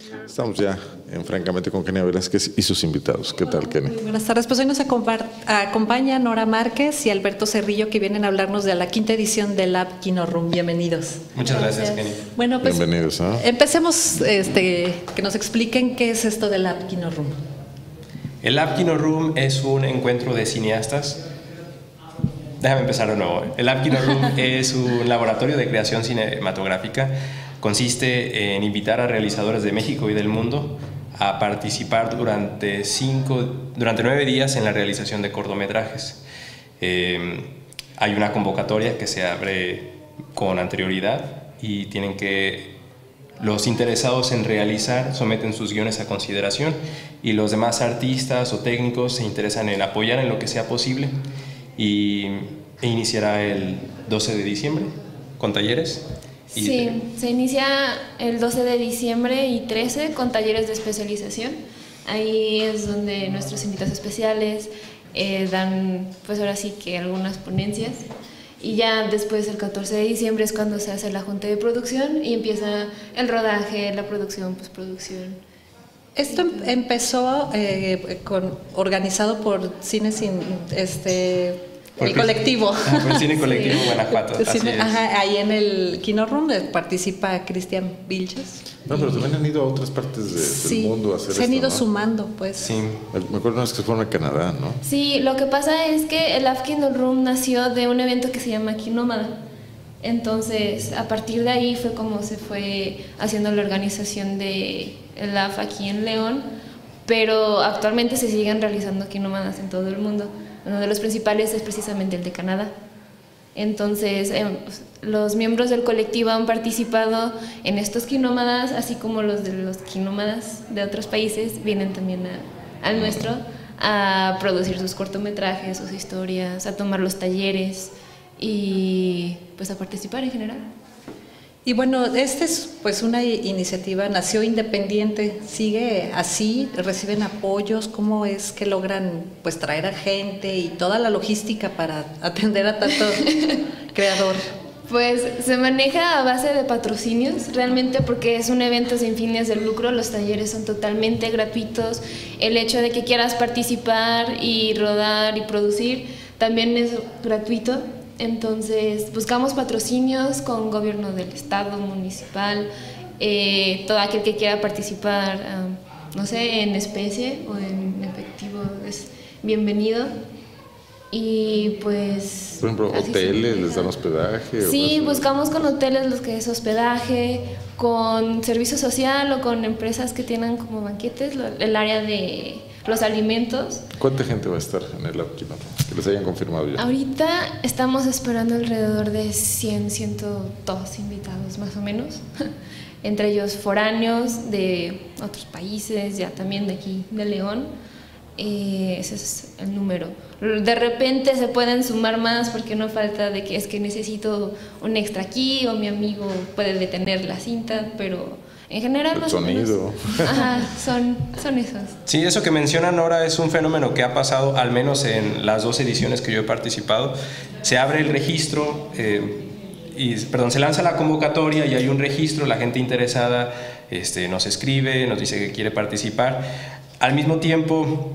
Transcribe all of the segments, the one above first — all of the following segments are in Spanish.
Estamos ya Francamente con Kenia Velázquez y sus invitados. ¿Qué tal, Kenia? Muy buenas tardes. Pues hoy nos acompaña Nora Márquez y Alberto Cerrillo, que vienen a hablarnos de la quinta edición del Lab Kino Room. Bienvenidos. Muchas gracias, Kenia. Bueno, pues bienvenidos. Empecemos, que nos expliquen qué es esto del Lab Kino Room. El Lab Kino Room es un encuentro de cineastas. Déjame empezar de nuevo. El Lab Kino Room es un laboratorio de creación cinematográfica. Consiste en invitar a realizadores de México y del mundo a participar durante 9 días en la realización de cortometrajes. Hay una convocatoria que se abre con anterioridad y los interesados en realizar someten sus guiones a consideración, y los demás artistas o técnicos se interesan en apoyar en lo que sea posible, e iniciará el 12 de diciembre con talleres. Sí, se inicia el 12 de diciembre y 13 con talleres de especialización. Ahí es donde nuestros invitados especiales dan, pues ahora sí que algunas ponencias. Y ya después, el 14 de diciembre, es cuando se hace la junta de producción y empieza el rodaje, la producción, postproducción. Esto empezó organizado por Cine Sin... el colectivo. Por el Cine Colectivo Guanajuato. Así es. Ahí en el Kino Room participa Cristian Vilches. No, pero también han ido a otras partes del mundo a hacer esto. Se han ido sumando, pues. Sí. Me acuerdo una vez que fueron a Canadá, ¿no? Sí, lo que pasa es que el Lab Kino Room nació de un evento que se llama Kinómada. Entonces, a partir de ahí fue como se fue haciendo la organización de el Lab aquí en León, pero actualmente se siguen realizando kinómadas en todo el mundo. Uno de los principales es precisamente el de Canadá. Entonces, los miembros del colectivo han participado en estos kinómadas, así como los de los kinómadas de otros países vienen también al nuestro a producir sus cortometrajes, sus historias, a tomar los talleres y pues a participar en general. Y bueno, esta es pues una iniciativa, nació independiente, sigue así, reciben apoyos. ¿Cómo es que logran pues traer a gente y toda la logística para atender a tanto creador? Pues se maneja a base de patrocinios, realmente, porque es un evento sin fines de lucro. Los talleres son totalmente gratuitos. El hecho de que quieras participar y rodar y producir también es gratuito. Entonces buscamos patrocinios con gobierno del estado, municipal, todo aquel que quiera participar, no sé, en especie o en efectivo es bienvenido. Y pues... Por ejemplo, hoteles, ¿les dan hospedaje? Sí, buscamos con hoteles los que es hospedaje, con servicio social o con empresas que tienen como banquetes, el área de los alimentos. ¿Cuánta gente va a estar en el Lab Kino Room? Que les hayan confirmado ya. Ahorita estamos esperando alrededor de 102 invitados más o menos, entre ellos foráneos de otros países, ya también de aquí, de León. Ese es el número. De repente se pueden sumar más porque no falta de que es que necesito un extra aquí o mi amigo puede detener la cinta, pero en general el sonido. Ajá, son esos. Sí, eso que menciona Nora es un fenómeno que ha pasado al menos en las 2 ediciones que yo he participado. Se abre el registro, se lanza la convocatoria y hay un registro, la gente interesada nos escribe, nos dice que quiere participar. Al mismo tiempo,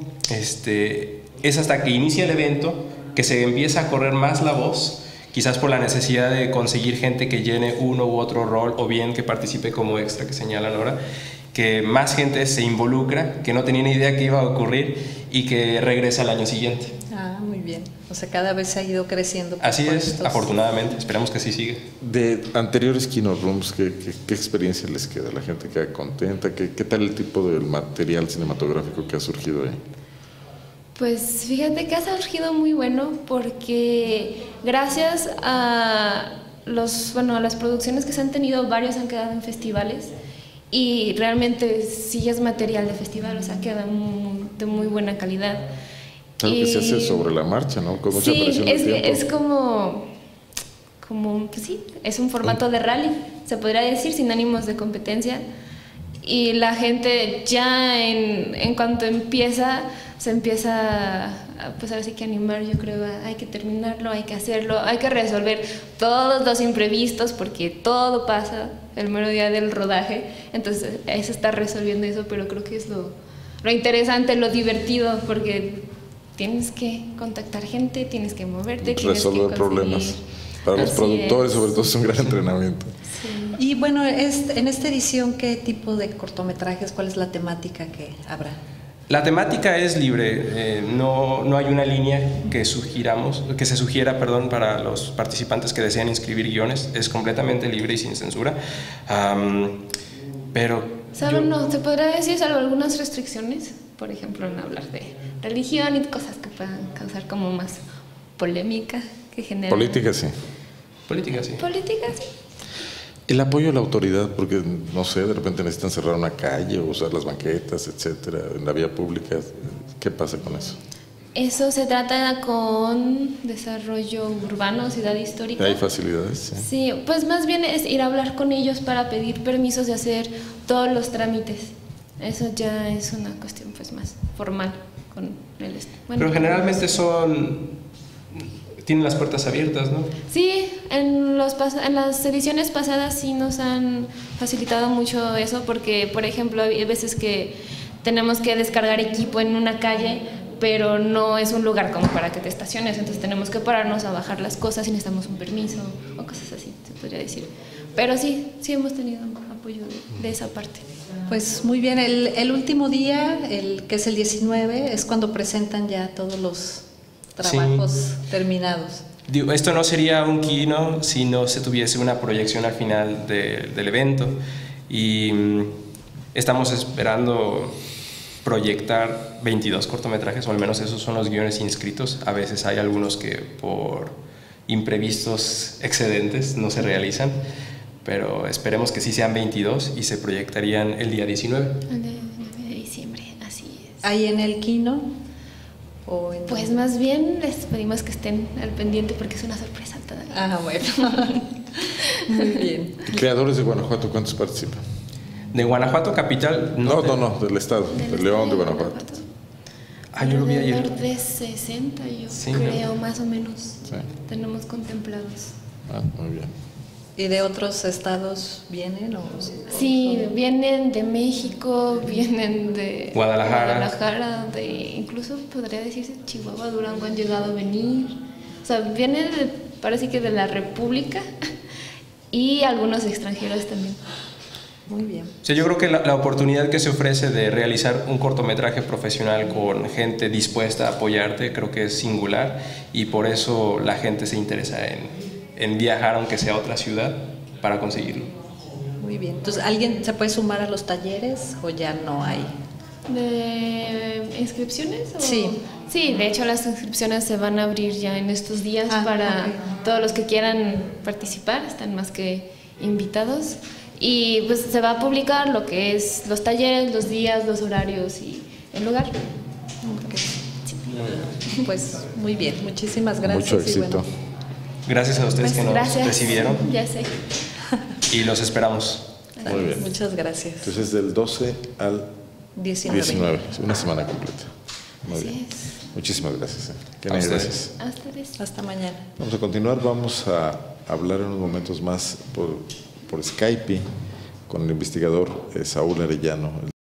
es hasta que inicia el evento que se empieza a correr más la voz, quizás por la necesidad de conseguir gente que llene uno u otro rol, o bien que participe como extra, que señala Nora, que más gente se involucra, que no tenía ni idea que iba a ocurrir y que regresa al año siguiente. Muy bien. O sea, cada vez se ha ido creciendo. Así es, afortunadamente. Esperamos que así siga. De anteriores Kino Rooms, ¿qué experiencia les queda? ¿La gente queda contenta? ¿Qué tal el tipo de material cinematográfico que ha surgido ahí? Pues fíjate que ha surgido muy bueno, porque gracias a las producciones que se han tenido, varios han quedado en festivales y realmente sí es material de festival, o sea, queda de muy buena calidad. Algo que se hace sobre la marcha, ¿no? Con mucha presión de tiempo. Es como pues sí, es un formato de rally, se podría decir, sin ánimos de competencia. Y la gente ya en cuanto se empieza pues ahora sí que animar, yo creo, hay que terminarlo, hay que hacerlo, hay que resolver todos los imprevistos porque todo pasa el mero día del rodaje, entonces ahí se está resolviendo eso, pero creo que es lo interesante, lo divertido, porque tienes que contactar gente, tienes que moverte, resolver problemas. Para los productores, sobre todo, es un gran entrenamiento. Sí. Y bueno, en esta edición, ¿qué tipo de cortometrajes, cuál es la temática que habrá? La temática es libre, no hay una línea que se sugiera, para los participantes que desean inscribir guiones, es completamente libre y sin censura. Pero no, se podría decir, salvo algunas restricciones, por ejemplo, en hablar de religión y cosas que puedan causar como más polémica, que generan... Política, sí. Política, sí. Política, sí. El apoyo a la autoridad, porque no sé, de repente necesitan cerrar una calle o usar las banquetas, etcétera, en la vía pública. ¿Qué pasa con eso? Eso se trata con desarrollo urbano, ciudad histórica. ¿Hay facilidades? Sí. Sí, pues más bien es ir a hablar con ellos para pedir permisos y hacer todos los trámites. Eso ya es una cuestión pues más formal con el Pero generalmente tienen las puertas abiertas, ¿no? Sí, en las ediciones pasadas sí nos han facilitado mucho eso, porque por ejemplo hay veces que tenemos que descargar equipo en una calle, pero no es un lugar como para que te estaciones, entonces tenemos que pararnos a bajar las cosas y necesitamos un permiso o cosas así, se podría decir. Pero sí hemos tenido apoyo de esa parte. Pues muy bien, el último día, que es el 19, es cuando presentan ya todos los trabajos terminados. Digo, esto no sería un kino si no se tuviese una proyección al final del evento, y estamos esperando proyectar 22 cortometrajes, o al menos esos son los guiones inscritos. A veces hay algunos que por imprevistos excedentes no se realizan, pero esperemos que sí sean 22 y se proyectarían el día 19. El 19 de diciembre, así es. ¿Ahí en el kino? Pues más bien les pedimos que estén al pendiente porque es una sorpresa todavía. Ah, bueno. Muy bien. ¿Creadores de Guanajuato cuántos participan? ¿De Guanajuato capital? No, del estado, de León, de Guanajuato. Yo lo vi ayer. Alrededor de 60, yo creo, más o menos. Sí. Tenemos contemplados. Muy bien. ¿Y de otros estados vienen? Sí, vienen de México, vienen de Guadalajara, incluso podría decirse Chihuahua, Durango han llegado a venir. O sea, vienen parece que de la República y algunos extranjeros también. Muy bien. Sí, yo creo que la oportunidad que se ofrece de realizar un cortometraje profesional con gente dispuesta a apoyarte, creo que es singular, y por eso la gente se interesa en viajar, aunque sea a otra ciudad, para conseguirlo. Muy bien. Entonces, ¿alguien se puede sumar a los talleres o ya no hay? ¿De inscripciones? Sí. Sí, de hecho las inscripciones se van a abrir ya en estos días para todos los que quieran participar, están más que invitados. Y pues se va a publicar lo que es los talleres, los días, los horarios y el lugar. Okay. Sí. Pues muy bien, muchísimas gracias. Mucho éxito. Gracias a ustedes que nos recibieron. Ya sé. Y los esperamos. Muy bien. Muchas gracias. Entonces, del 12 al 19, una semana completa. Muy bien. Muchísimas gracias. Gracias. Hasta mañana. Vamos a continuar, vamos a hablar en unos momentos más por Skype con el investigador Saúl Arellano.